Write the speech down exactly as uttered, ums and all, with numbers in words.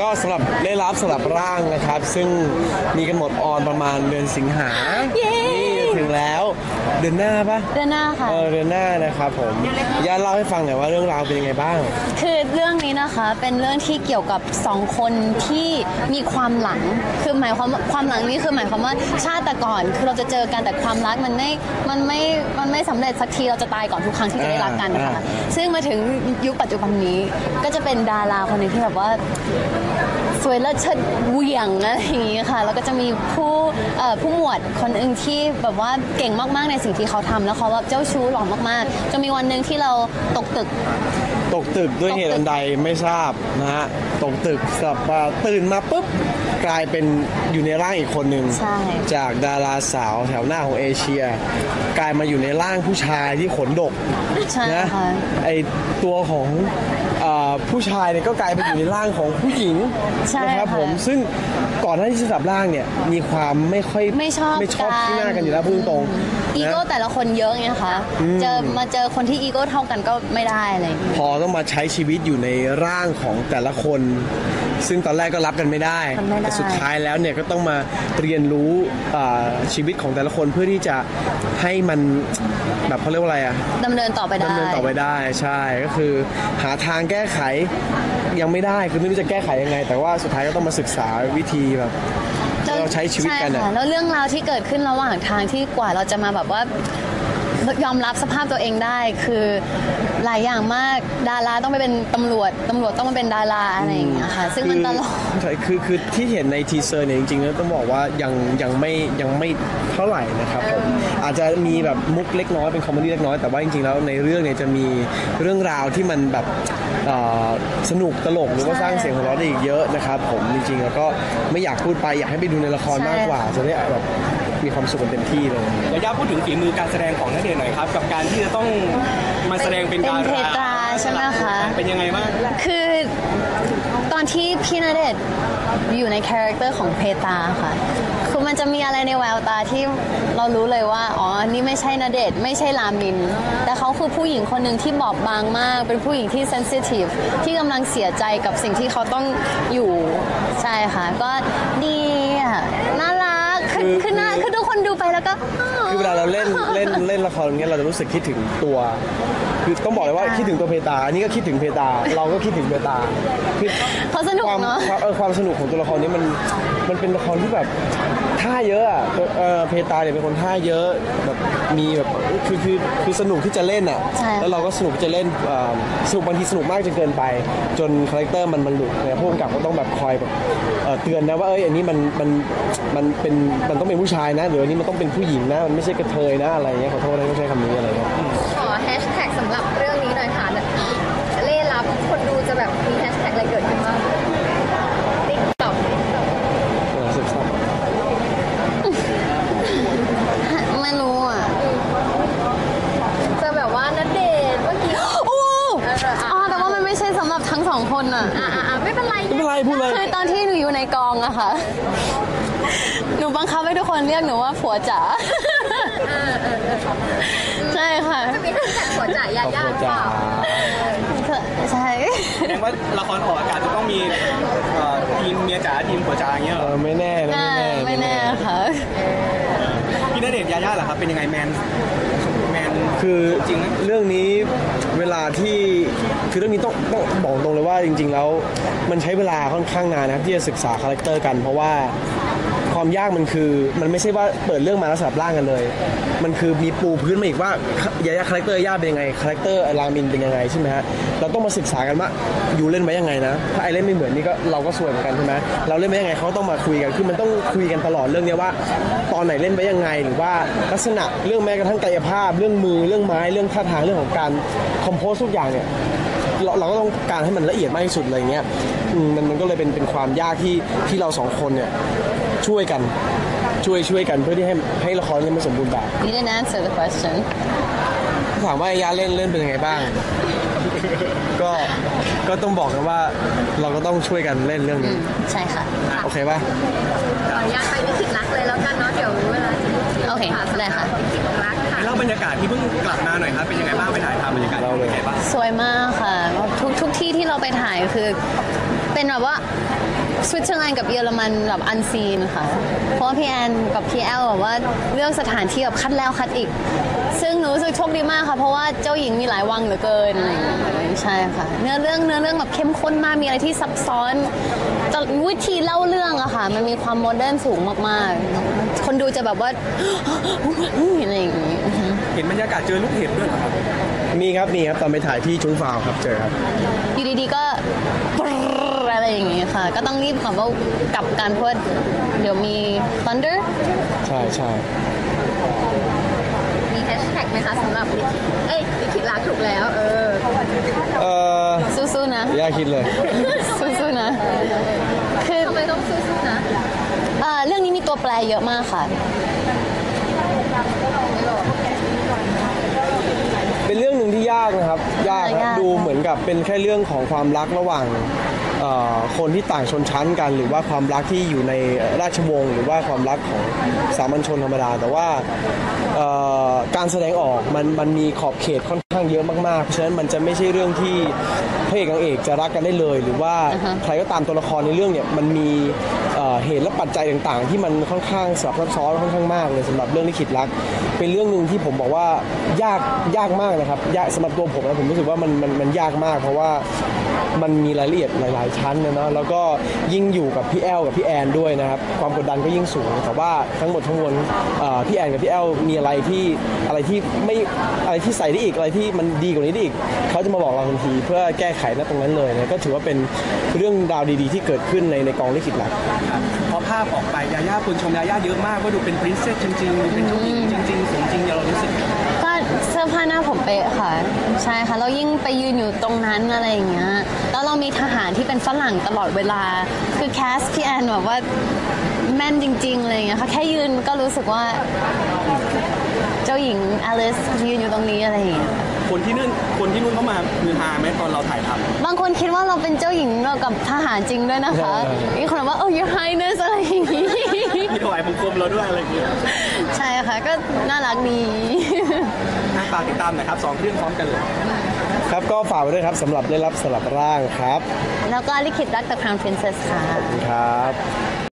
ก็สำหรับได้รับสำหรับร่างนะครับซึ่งมีกำหนดออนประมาณเดือนสิงหานี่ถึงแล้วเดือนหน้าปะเดือนหน้าค่ะเออเดือนหน้านะครับผมย่าเล่าให้ฟังหน่อยว่าเรื่องราวเป็นยังไงบ้างคือเรื่องนี้นะคะเป็นเรื่องที่เกี่ยวกับสองคนที่มีความหลังคือหมายความความหลังนี้คือหมายความว่าชาติแต่ก่อนคือเราจะเจอกันแต่ความรักมันไม่มันไม่มันไม่สำเร็จสักทีเราจะตายก่อนทุกครั้งที่จะได้รักกันนะคะซึ่งมาถึงยุคปัจจุบันนี้ก็จะเป็นดาราคนหนึ่งที่แบบว่าสวยและเชิดเหวี่ยงอะไรอย่างนี้ค่ะแล้วก็จะมีผู้ผู้หมวดคนอื่นที่แบบว่าเก่งมากๆในสิ่งที่เขาทำแล้วเขาแบบเจ้าชู้หล่อมากๆจะมีวันหนึ่งที่เราตกตึกตกตึกด้วยเหตุอันใดไม่ทราบนะฮะตกตึกสับตื่นมาปุ๊บกลายเป็นอยู่ในร่างอีกคนหนึ่งจากดาราสาวแถวหน้าของเอเชียกลายมาอยู่ในร่างผู้ชายที่ขนดกนะไอตัวของผู้ชายเนี่ยก็กลายไปอยู่ในร่างของผู้หญิงนะครับผมซึ่งก่อนหน้าที่จะสับร่างเนี่ยมีความไม่ค่อยไม่ชอบไม่ชอบที่หน้ากันอยู่แล้วพูดตรงอีโก้แต่ละคนเยอะไงคะเจอมาเจอคนที่อีโก้เท่ากันก็ไม่ได้เลยพอต้องมาใช้ชีวิตอยู่ในร่างของแต่ละคนซึ่งตอนแรกก็รับกันไม่ได้แต่สุดท้ายแล้วเนี่ยก็ต้องมาเรียนรู้ชีวิตของแต่ละคนเพื่อที่จะให้มันแบบเขาเรียกว่าอะไรอะดำเนินต่อไปได้ดำเนินต่อไปได้ใช่ก็คือหาทางแก้ไขยังไม่ได้คือไม่รู้จะแก้ไขยังไงแต่ว่าสุดท้ายก็ต้องมาศึกษาวิธีแบบเราใช้ชีวิตกันอะแล้วเรื่องราวที่เกิดขึ้นระหว่างทางที่กว่าเราจะมาแบบว่ายอมรับสภาพตัวเองได้คือหลายอย่างมากดาราต้องไปเป็นตำรวจตำรวจต้องมาเป็นดาราอะไรอย่างเงี้ยค่ะซึ่งมันตลกใช่คือคือที่เห็นในทีเซอร์เนี่ยจริงๆแล้วต้องบอกว่ายังยังไม่ยังไม่เท่าไหร่นะครับผมอาจจะมีแบบมุกเล็กน้อยเป็นคอมเมดี้เล็กน้อยแต่ว่าจริงๆแล้วในเรื่องเนี่ยจะมีเรื่องราวที่มันแบบสนุกตลกหรือว่าสร้างเสียงหัวเราะได้อีกเยอะนะครับผมจริงๆแล้วก็ไม่อยากพูดไปอยากให้ไปดูในละครมากกว่าจะได้แบบมีความสุขเต็มที่เลยยาย่าพูดถึงฝีมือการแสดงของณเดชน์หน่อยครับกับการที่จะต้องมาแสดงเป็นดาราใช่ไหมคะเป็นยังไงบ้างคือตอนที่พี่ณเดชน์อยู่ในคาแรคเตอร์ของเพตาค่ะคือมันจะมีอะไรในแววตาที่เรารู้เลยว่าอ๋อนี่ไม่ใช่ณเดชน์ไม่ใช่รามินแต่เขาคือผู้หญิงคนหนึ่งที่บอบบางมากเป็นผู้หญิงที่เซนซิทีฟที่กำลังเสียใจกับสิ่งที่เขาต้องอยู่ใช่ค่ะก็ดีอ่ะน่ารักคือคือน่าคือทุกคนดูไปแล้วก็คือเวลาเราเล่นเล่นเล่นละครอย่างเงี้ยเราจะรู้สึกคิดถึงตัวคือต้องบอกเลยว่าคิดถึงตัวเพตาอันนี้ก็คิดถึงเพตาเราก็คิดถึงเพตาคือเขาสนุกเนาะเออความสนุกของตัวละครนี้มันมันเป็นละครที่แบบท่าเยอะอ่ะเออเพตาเนี่ยเป็นคนท่าเยอะแบบมีแบบคือคือคือสนุกที่จะเล่นอ่ะแล้วเราก็สนุกที่จะเล่นสนุกบางทีสนุกมากจนเกินไปจนคาแรคเตอร์มันมันหลุดเนี่ยผู้กำกับก็ต้องแบบคอยแบบเตือนนะว่าเอ้ยอันนี้มันมันมันเป็นมันต้องเป็นผู้ชายนะหรืออันนี้มันต้องเป็นผู้หญิงนะมันไม่ใช่กระเทยนะอะไรเงี้ยขอโทษนะไม่ใช่คำนี้อะไรเงี้ยขอแฮชแท็กสำหรับเรื่องนี้หน่อยค่ะเล่รับคนดูจะแบบมีแฮชแท็กอะไรเกิดขึ้นบ้างติ๊กต็อกไม่รู้อ่ะจะแบบว่าณเดชน์เมื่อกี้อ๋อแต่ว่ามันไม่ใช่สำหรับทั้งสองคนอ่ะอ่าไม่เป็นไรไม่เป็นไรพูดเลยคือตอนที่หนูอยู่ในกองอะค่ะหนูบังคับให้ทุกคนเรียกหนูว่าผัวจ๋าใช่ค่ะจะมีทั้งแต่ผัวจ๋ายาย่าเปล่าใช่แสดงว่าละครออกอากาศจะต้องมีทีมเมียจ๋าทีมผัวจ๋าอย่างเงี้ยเออไม่แน่นะไม่แน่ค่ะพี่ณเดชน์ยาย่าเหรอครับเป็นยังไงแมนแมนคือจริงนะเรื่องนี้เวลาที่คือเรื่องนี้ต้องต้องบอกตรงเลยว่าจริงๆแล้วมันใช้เวลาค่อนข้างนานนะครับที่จะศึกษาคาแรคเตอร์กันเพราะว่าความยากมันคือมันไม่ใช่ว่าเปิดเรื่องมาแล้วสลับร่างกันเลยมันคือมีปูพื้นมาอีกว่ายาย่าคาแรคเตอร์ย่าเป็นยังไงคาแรคเตอร์รามินเป็นยังไงใช่ไหมฮะเราต้องมาศึกษากันว่าอยู่เล่นไว้ยังไงนะถ้าไอเล่นไม่เหมือนนี่ก็เราก็สวยเหมือนกันใช่ไหมเราเล่นไว้ยังไงเขาต้องมาคุยกันคือมันต้องคุยกันตลอดเรื่องนี้ว่าตอนไหนเล่นไว้ยังไงหรือว่าลักษณะเรื่องแม้กระทั่งกายภาพเรื่องมือเรื่องไม้เรื่องท่าทางเรื่องของการคอมโพสทุกอย่างเนี่ยเราเราก็ต้องการให้มันละเอียดมากที่สุดอะไรเงี้ยมันมันก็เลยเป็นเป็นความยากที่ที่เราสองคนเนี่ยช่วยกันช่วยช่วยกันเพื่อที่ให้ให้ละครนี้มันสมบูรณ์แบบ You didn't answer the question ถามว่ายาเล่นเล่นเป็นยังไงบ้างก็ก็ต้องบอกกันว่าเราก็ต้องช่วยกันเล่นเรื่องนี้ใช่ค่ะโอเคป่ะขออนุญาตไปวิกฤตรักเลยแล้วกันเนาะเดี๋ยวเวลาโอเคได้ค่ะวิกฤตรักค่ะเล่าบรรยากาศที่เพิ่งกลับมาหน่อยครับเป็นยังไงบ้างไปถ่ายทำบรรยากาศเราเลยสวยมากค่ะทุกทุกที่ที่เราไปถ่ายคือเป็นแบบว่าสวิตเซอร์แลนด์กับเยอรมันแบบอันซีนค่ะ เพราะว่าพี่แอนกับพี่แอลแบบว่าเลือกสถานที่แบบคัดแล้วคัดอีก ซึ่งหนูรู้สึกโชคดีมากค่ะ เพราะว่าเจ้าหญิงมีหลายวังเหลือเกินอะไรอย่างเงี้ยใช่ค่ะ เนื้อเรื่องเนื้อเรื่องแบบเข้มข้นมาก มีอะไรที่ซับซ้อนแต่วิธีเล่าเรื่องอะค่ะ มันมีความโมเดิร์นสูงมากๆ คนดูจะแบบว่า อะไรอย่างงี้เห็นบรรยากาศเจอลูกเห็บด้วยเหรอครับมีครับมีครับตอนไปถ่ายที่ชุงฟาวครับเจอครับอยู่ดีๆก็ปรึ๊ดอะไรอย่างงี้ค่ะ ก็ต้องรีบแบบว่ากลับกันเพราะว่าเดี๋ยวมี thunder ใช่ใช่มีแฮชแท็กไหมคะสำหรับลิขิตเอ้ยลิขิตรักถูกแล้ว เออเอ่อสู้ๆนะย่าคิดเลยสู้ๆนะ คือทำไมต้องสู้ๆนะเอ่อเรื่องนี้มีตัวแปรเยอะมากค่ะเป็นเรื่องหนึ่งที่ยากนะครับ ยากครับยากดูเหมือนกับเป็นแค่เรื่องของความรักระหว่างเอ่อคนที่ต่างชนชั้นกัน หรือว่าความรักที่อยู่ในราชวงศ์หรือว่าความรักของสามัญชนธรรมดา แต่ว่าเอ่อการแสดงออกมันมันมีขอบเขตค่อนข้างเยอะมากๆ เพราะฉะนั้นมันจะไม่ใช่เรื่องที่พระเอกนางเอกจะรักกันได้เลย หรือว่าใครก็ตามตัวละครในเรื่องเนี่ยมันมีเอ่อเหตุและปัจจัยต่างๆ ที่มันค่อนข้างสลับซับซ้อนค่อนข้างมากเลยสำหรับเรื่องลิขิตรัก เป็นเรื่องหนึ่งที่ผมบอกว่ายากยากมากนะครับยากสำหรับตัวผมนะผมรู้สึกว่ามันมันมันยากมาก เพราะว่ามันมีรายละเอียดหลาย ๆ ชั้นนะเนาะแล้วก็ยิ่งอยู่กับพี่แอลกับพี่แอนด้วยนะครับความกดดันก็ยิ่งสูงแต่ว่าทั้งหมดทั้งมวลเอ่อพี่แอนกับพี่แอลมีอะไรที่อะไรที่ไม่อะไรที่ใส่ได้อีกอะไรที่มันดีกว่านี้ได้อีกเขาจะมาบอกเราทันทีเพื่อแก้ไขณตรงนั้นเลยนะก็ถือว่าเป็นเรื่องราวดี ๆ ที่เกิดขึ้นในในกองลิขิตรักพอภาพออกไปยาย่าคนชมยาย่าเยอะมากว่าดูเป็นปรินเซสจริงๆดูเป็นเจ้าหญิงจริงๆสมจริงเรารู้สึกก็เสื้อผ้าหน้าผมเป๊ะค่ะ ใช่ค่ะ เรายิ่งไปยืนอยู่ตรงนั้นอะไรอย่างเงี้ยแล้วเรามีทหารที่เป็นฝรั่งตลอดเวลา คือแคสพี่แอนแบบว่าแม่นจริงๆอะไรอย่างเงี้ยค่ะแค่ยืนก็รู้สึกว่าเจ้าหญิงอลิซยืนอยู่ตรงนี้อะไรอย่างเงี้ยคนที่นู่นคนที่นู่นเข้ามามือฮาไหมตอนเราถ่ายทำบางคนคิดว่าเราเป็นเจ้าหญิงเรากับทหารจริงด้วยนะคะใช่มีคนบอกว่า oh your highness อะไรอย่างงี้มีถวายบังคมเราด้วยอะไรอย่างเงี้ยใช่ค่ะ ก็น่ารักดีอ่ะฝากติดตามหนะครับสองเรื่องพร้อมกันเลยครับก็ฝากไว้ด้วยครับสำหรับได้รับสลับร่างครับแล้วก็ลิขิตรัก The Crown Princess ค่ะครับ